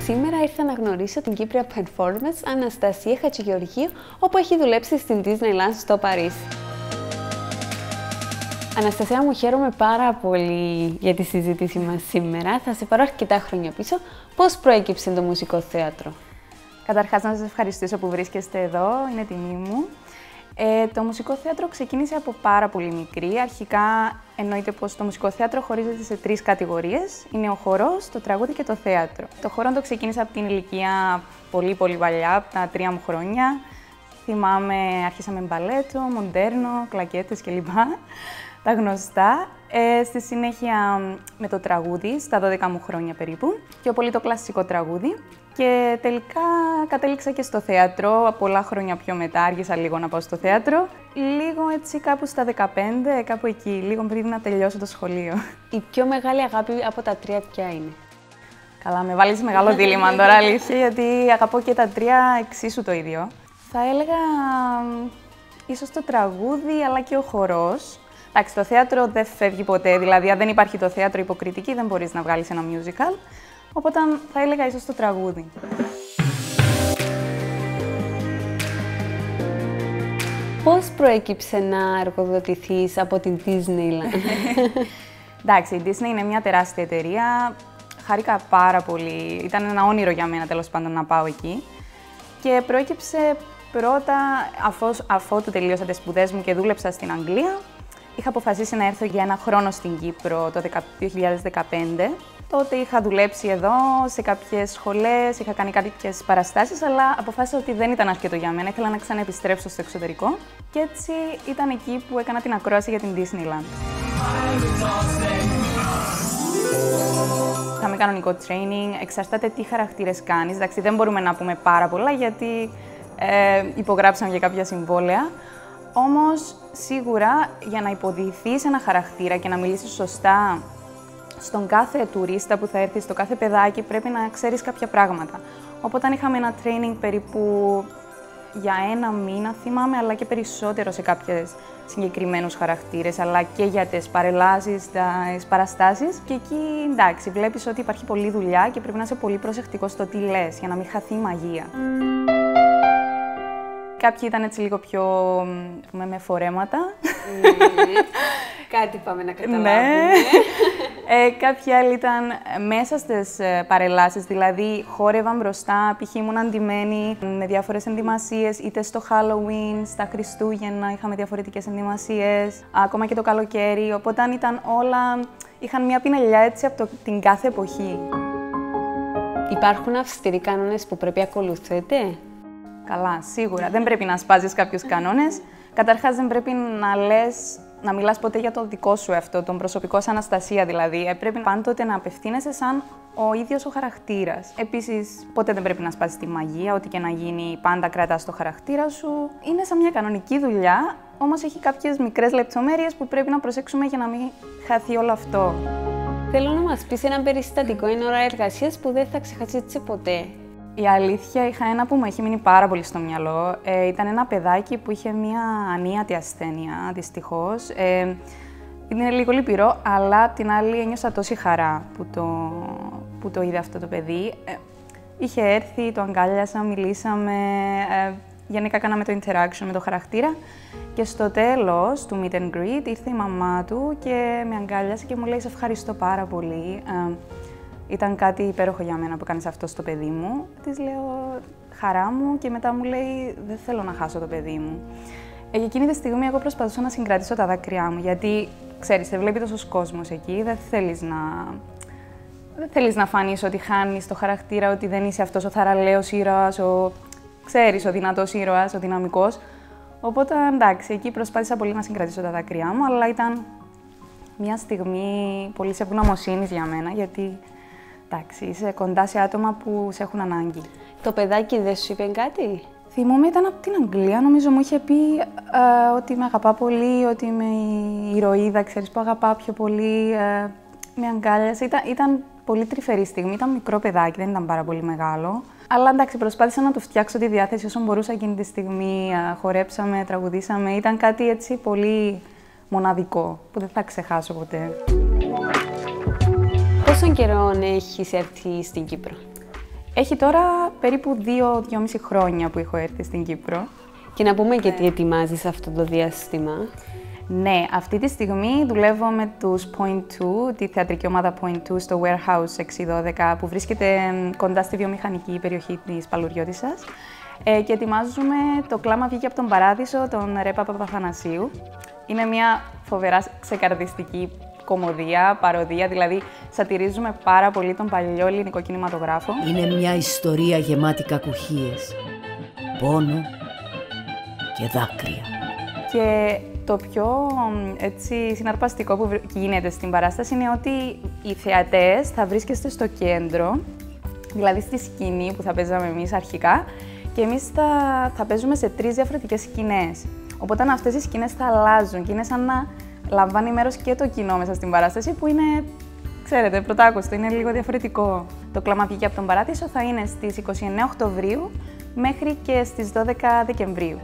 Σήμερα ήρθα να γνωρίσω την Κύπρια performance Αναστασία Χατζηγεωργίου, όπου έχει δουλέψει στην Disneyland στο Παρίσι. Αναστασία μου, χαίρομαι πάρα πολύ για τη συζήτηση μας σήμερα. Θα σε πάρω αρκετά χρόνια πίσω. Πώς προέκυψε το μουσικό θέατρο? Καταρχάς, να σας ευχαριστήσω που βρίσκεστε εδώ, είναι τιμή μου. Το μουσικό θέατρο ξεκίνησε από πάρα πολύ μικρή. Αρχικά εννοείται πως το μουσικό θέατρο χωρίζεται σε 3 κατηγορίες. Είναι ο χορός, το τραγούδι και το θέατρο. Το χορό το ξεκίνησα από την ηλικία πολύ παλιά, από τα 3 μου χρόνια. Θυμάμαι, άρχισαμε μπαλέτο, μοντέρνο, κλακέτες κλπ. Τα γνωστά. Στη συνέχεια με το τραγούδι, στα 12 μου χρόνια περίπου. Πιο πολύ το κλασικό τραγούδι. Και τελικά κατέληξα και στο θέατρο, πολλά χρόνια πιο μετά, άργησα λίγο να πάω στο θέατρο. Λίγο έτσι κάπου στα 15, κάπου εκεί, λίγο πριν να τελειώσω το σχολείο. Η πιο μεγάλη αγάπη από τα 3 ποια είναι? Καλά, με βάλεις μεγάλο δίλημμα τώρα, αλήθεια, γιατί αγαπώ και τα 3 εξίσου το ίδιο. Θα έλεγα ίσως το τραγούδι, αλλά και ο χορός. Εντάξει, το θέατρο δεν φεύγει ποτέ, δηλαδή αν δεν υπάρχει το θέατρο υποκριτική δεν μπορείς να βγάλεις ένα musical. Οπότε θα έλεγα ίσως το τραγούδι. Πώς προέκυψε να εργοδοτηθείς από την Disneyland? Εντάξει, η Disney είναι μια τεράστια εταιρεία. Χάρηκα πάρα πολύ. Ήταν ένα όνειρο για μένα, τέλος πάντων, να πάω εκεί. Και προέκυψε πρώτα, αφότου τελείωσα τις σπουδές μου και δούλεψα στην Αγγλία. Είχα αποφασίσει να έρθω για ένα χρόνο στην Κύπρο το 2015. Τότε είχα δουλέψει εδώ σε κάποιες σχολές, είχα κάνει κάποιες παραστάσεις, αλλά αποφάσισα ότι δεν ήταν αρκετό για μένα. Ήθελα να ξαναεπιστρέψω στο εξωτερικό και έτσι ήταν εκεί που έκανα την ακρόαση για την Disneyland. Είχαμε κανονικό training, εξαρτάται τι χαρακτήρες κάνεις. Εντάξει, δεν μπορούμε να πούμε πάρα πολλά γιατί υπογράψαμε για κάποια συμβόλαια. Όμως, σίγουρα, για να υποδειηθείς ένα χαρακτήρα και να μιλήσεις σωστά στον κάθε τουρίστα που θα έρθει, στο κάθε παιδάκι, πρέπει να ξέρεις κάποια πράγματα. Οπότε είχαμε ένα training περίπου για 1 μήνα, θυμάμαι, αλλά και περισσότερο σε κάποιες συγκεκριμένους χαρακτήρες, αλλά και για τις παρελάσεις, τις παραστάσεις. Και εκεί, εντάξει, βλέπεις ότι υπάρχει πολλή δουλειά και πρέπει να είσαι πολύ προσεκτικός στο τι λες, για να μην χαθεί η μαγεία. Κάποιοι ήταν έτσι λίγο πιο με φορέματα. Κάτι πάμε να καταλάβουμε. Ναι. Κάποιοι άλλοι ήταν μέσα στις παρελάσεις, δηλαδή χόρευαν μπροστά, π.χ. ήμουν αντιμένη με διάφορες ενδυμασίες, είτε στο Halloween, στα Χριστούγεννα είχαμε διαφορετικές ενδυμασίες, ακόμα και το καλοκαίρι, οπότε ήταν όλα, είχαν μια πινελιά έτσι από την κάθε εποχή. Υπάρχουν αυστηροί κανόνες που πρέπει να ακολουθείτε? Καλά, σίγουρα. Δεν πρέπει να σπάζεις κάποιους κανόνες. Καταρχάς, δεν πρέπει να μιλάς ποτέ για το δικό σου εαυτό, τον προσωπικό σου Αναστασία δηλαδή. Πρέπει πάντοτε να απευθύνεσαι σαν ο ίδιος ο χαρακτήρας. Επίσης, ποτέ δεν πρέπει να σπάσεις τη μαγεία, ό,τι και να γίνει, πάντα κρατάς το χαρακτήρα σου. Είναι σαν μια κανονική δουλειά, όμως έχει κάποιες μικρές λεπτομέρειες που πρέπει να προσέξουμε για να μην χαθεί όλο αυτό. Θέλω να μας πεις ένα περιστατικό εν ώρα εργασίας που δεν θα ξεχάσεις ποτέ. Η αλήθεια, είχα ένα που μου έχει μείνει πάρα πολύ στο μυαλό. Ήταν ένα παιδάκι που είχε μία ανίατη ασθένεια, δυστυχώς. Είναι λίγο λυπηρό, αλλά απ' την άλλη ένιωσα τόση χαρά που το είδε αυτό το παιδί. Είχε έρθει, το αγκάλιασα, μιλήσαμε, γενικά κάναμε το interaction με το χαρακτήρα. Και στο τέλος του meet and greet ήρθε η μαμά του και με αγκάλιασε και μου λέει «Σε ευχαριστώ πάρα πολύ». Ήταν κάτι υπέροχο για μένα που κάνεις αυτό στο παιδί μου. Της λέω χαρά μου και μετά μου λέει δεν θέλω να χάσω το παιδί μου. Εκείνη τη στιγμή εγώ προσπαθούσα να συγκρατήσω τα δάκρυά μου γιατί ξέρεις, σε βλέπει τόσος κόσμος εκεί, δεν θέλεις να φανείς ότι χάνεις το χαρακτήρα, ότι δεν είσαι αυτός ο θαραλέος ήρωας, ο δυνατός ήρωας, ο δυναμικός. Οπότε εντάξει, εκεί προσπάθησα πολύ να συγκρατήσω τα δάκρυά μου, αλλά ήταν μια στιγμή πολύ ευγνωμοσύνης για μένα γιατί εντάξει, είσαι κοντά σε άτομα που σε έχουν ανάγκη. Το παιδάκι δεν σου είπε κάτι? Θυμούμαι, ήταν από την Αγγλία, νομίζω μου είχε πει ότι με αγαπά πολύ, ότι είμαι η ηρωίδα, ξέρεις, που αγαπά πιο πολύ, με αγκάλιασε. Ήταν πολύ τρυφερή στιγμή, ήταν μικρό παιδάκι, δεν ήταν πάρα πολύ μεγάλο. Αλλά εντάξει, προσπάθησα να του φτιάξω τη διάθεση όσο μπορούσα εκείνη τη στιγμή, χορέψαμε, τραγουδήσαμε, ήταν κάτι έτσι πολύ μοναδικό, που δεν θα ξεχάσω ποτέ. Πόσον καιρό έχεις έρθει στην Κύπρο? Έχει τώρα περίπου 2-2,5 χρόνια που έχω έρθει στην Κύπρο. Και να πούμε και τι ετοιμάζεις αυτό το διάστημα. Ναι, αυτή τη στιγμή δουλεύω με τους Point 2, τη θεατρική ομάδα Point 2, στο Warehouse 612, που βρίσκεται κοντά στη βιομηχανική περιοχή της Παλουριώτισσας. Και ετοιμάζουμε το «Κλάμα βγήκε από τον Παράδεισο» των Ρέπα Παπαθανασίου. Είναι μια φοβερά ξεκαρδιστική κωμωδία, παροδία, δηλαδή σατιρίζουμε πάρα πολύ τον παλιό ελληνικό κινηματογράφο. Είναι μια ιστορία γεμάτη κακουχίες, πόνο και δάκρυα. Και το πιο συναρπαστικό που γίνεται στην παράσταση είναι ότι οι θεατές θα βρίσκεστε στο κέντρο, δηλαδή στη σκηνή που θα παίζαμε εμείς αρχικά, και εμείς θα παίζουμε σε 3 διαφορετικές σκηνές. Οπότε αυτές οι σκηνές θα αλλάζουν και είναι σαν να λαμβάνει μέρος και το κοινό μέσα στην παράσταση, που είναι, ξέρετε, πρωτάκουστο, είναι λίγο διαφορετικό. Το «Κλάμα βγήκε από τον Παράδεισο» θα είναι στις 29 Οκτωβρίου μέχρι και στις 12 Δεκεμβρίου.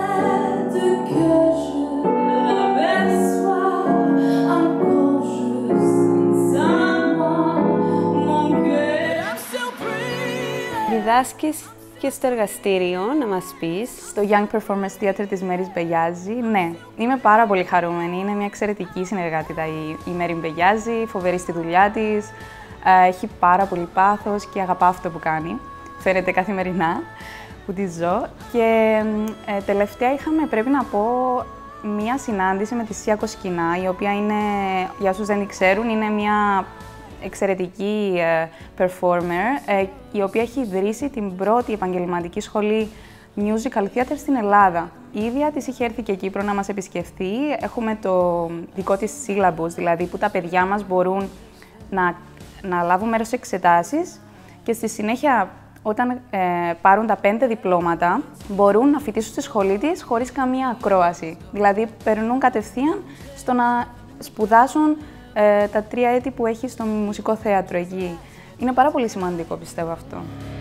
Διδάσκεις και στο εργαστήριο, να μας πεις. Στο Young Performance Theatre της Μέρης Μπεγιάζη, ναι. Είμαι πάρα πολύ χαρούμενη. Είναι μια εξαιρετική συνεργάτητα η Μέρη Μπεγιάζη, φοβερή στη δουλειά της. Έχει πάρα πολύ πάθος και αγαπά αυτό που κάνει. Φαίνεται καθημερινά που τη ζω. Και τελευταία είχαμε, πρέπει να πω, μια συνάντηση με τη Σία Κοσκινά, η οποία είναι, για όσους δεν την ξέρουν, είναι μια εξαιρετική performer, η οποία έχει ιδρύσει την πρώτη επαγγελματική σχολή musical theatre στην Ελλάδα. Η ίδια της είχε έρθει και Κύπρο να μας επισκεφθεί. Έχουμε το δικό της syllabus, δηλαδή που τα παιδιά μας μπορούν να λάβουν μέρος σε εξετάσεις και στη συνέχεια, όταν πάρουν τα 5 διπλώματα, μπορούν να φοιτήσουν στη σχολή της χωρίς καμία ακρόαση. Δηλαδή, περνούν κατευθείαν στο να σπουδάσουν τα 3 έτη που έχει στο μουσικό θέατρο εκεί. Είναι πάρα πολύ σημαντικό, πιστεύω αυτό.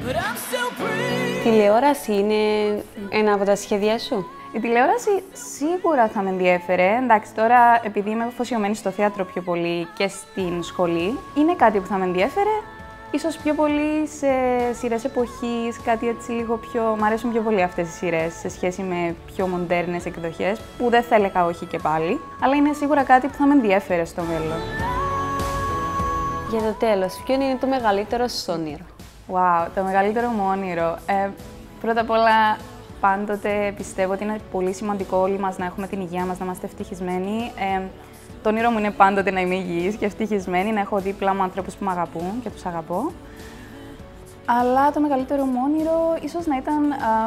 Τηλεόραση είναι ένα από τα σχέδιά σου? Η τηλεόραση σίγουρα θα με ενδιέφερε. Εντάξει, τώρα επειδή είμαι αφοσιωμένη στο θέατρο πιο πολύ και στην σχολή, είναι κάτι που θα με ενδιέφερε. Ίσως πιο πολύ σε σειρές εποχής, κάτι έτσι λίγο πιο... Μ' αρέσουν πιο πολύ αυτές οι σειρές σε σχέση με πιο μοντέρνες εκδοχές, που δεν θα έλεγα όχι και πάλι, αλλά είναι σίγουρα κάτι που θα με ενδιέφερε στο μέλλον. Για το τέλος, ποιο είναι το μεγαλύτερο σου όνειρο? Wow, το μεγαλύτερο μου όνειρο. Πρώτα απ' όλα, πάντοτε πιστεύω ότι είναι πολύ σημαντικό όλοι μας να έχουμε την υγεία μας, να είμαστε ευτυχισμένοι. Το όνειρο μου είναι πάντοτε να είμαι υγιής και ευτυχισμένη, να έχω δίπλα μου ανθρώπους που με αγαπούν και τους αγαπώ. Αλλά το μεγαλύτερο μου όνειρο ίσως να ήταν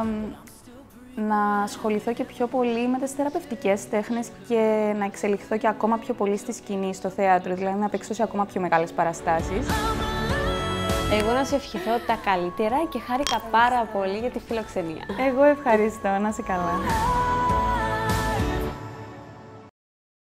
να ασχοληθώ και πιο πολύ με τις θεραπευτικές τέχνες και να εξελιχθώ και ακόμα πιο πολύ στη σκηνή, στο θέατρο, δηλαδή να παίξω σε ακόμα πιο μεγάλες παραστάσεις. Εγώ να σου ευχηθώ τα καλύτερα και χάρηκα πάρα πολύ για τη φιλοξενία. Εγώ ευχαριστώ, να είσαι καλά.